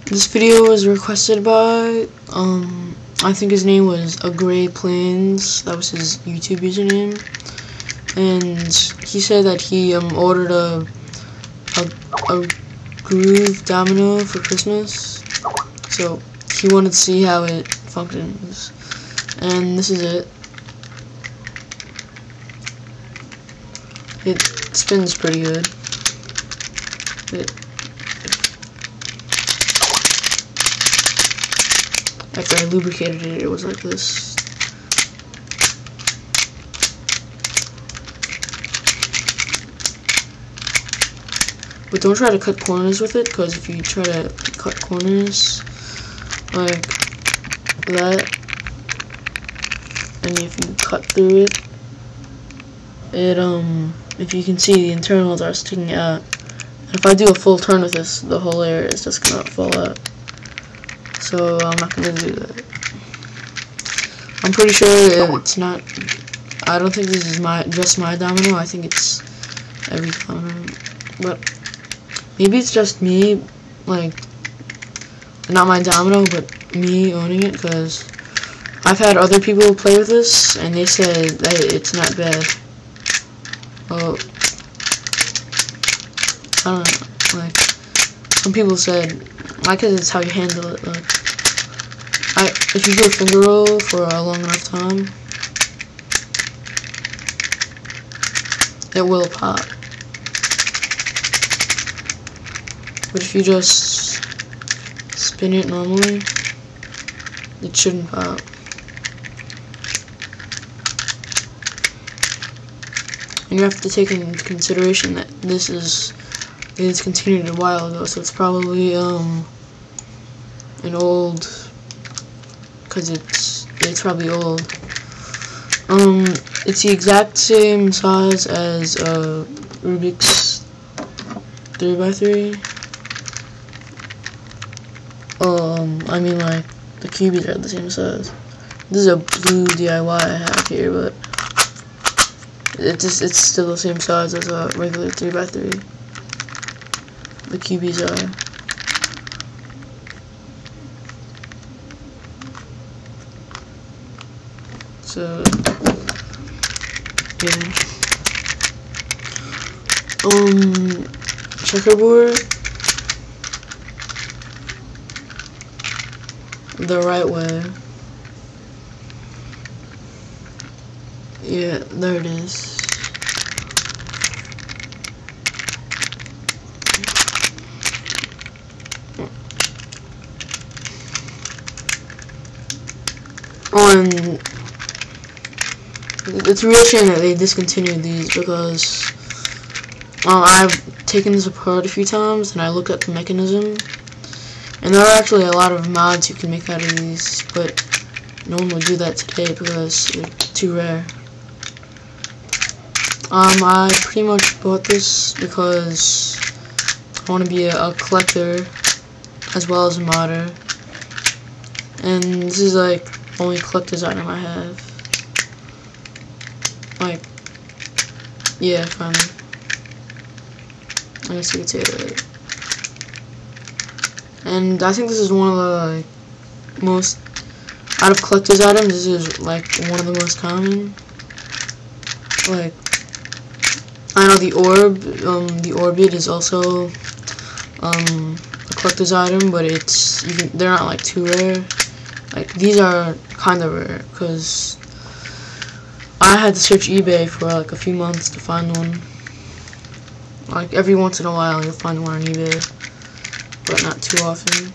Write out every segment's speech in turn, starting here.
This video was requested by, I think his name was A Grey Plains. That was his YouTube username. And he said that he ordered a groove domino for Christmas. So he wanted to see how it functions. And this is it. It spins pretty good. After I lubricated it, it was like this. But don't try to cut corners with it, because if you try to cut corners like that, and if you cut through it, if you can see, the internals are sticking out. And if I do a full turn with this, the whole layer is just gonna fall out. So I'm not gonna do that. I'm pretty sure it's not. I don't think this is just my domino. I think it's every domino. But maybe it's just me, like, not my domino, but me owning it, because I've had other people play with this and they said that it's not bad. Well, I don't know. Like, some people said, like, it's how you handle it. Like, if you do a finger roll for a long enough time, it will pop. But if you just spin it normally, it shouldn't pop. And you have to take into consideration that this is discontinued a while ago, so it's probably an old, because it's probably old. It's the exact same size as Rubik's 3x3. I mean, like, the cubies are the same size. This is a blue DIY I have here, but it's still the same size as a regular 3x3. The cubies are. So, yeah. Checkerboard the right way. Yeah, there it is. It's a real shame that they discontinued these, because I've taken this apart a few times and I looked at the mechanism, and there are actually a lot of mods you can make out of these, but no one would do that today because they're too rare. I pretty much bought this because I want to be a collector as well as a modder, and this is like the only collector's item I have. Like, yeah, finally. I guess you could say that. And I think this is one of the, like, most, out of collector's items, this is like one of the most common. Like, I know the orb, the orbit is also a collector's item, but they're not like too rare. Like, these are kind of rare, because I had to search eBay for like a few months to find one. Like, every once in a while you'll find one on eBay, but not too often.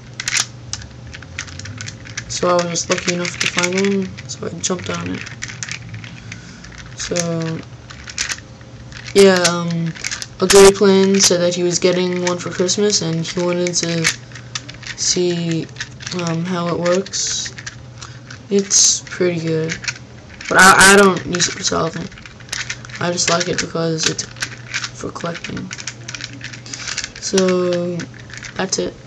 So I was just lucky enough to find one, so I jumped on it. So, yeah, A Grey Plains said that he was getting one for Christmas, and he wanted to see how it works. It's pretty good. But I don't use it for solving. I just like it because it's for collecting. So, that's it.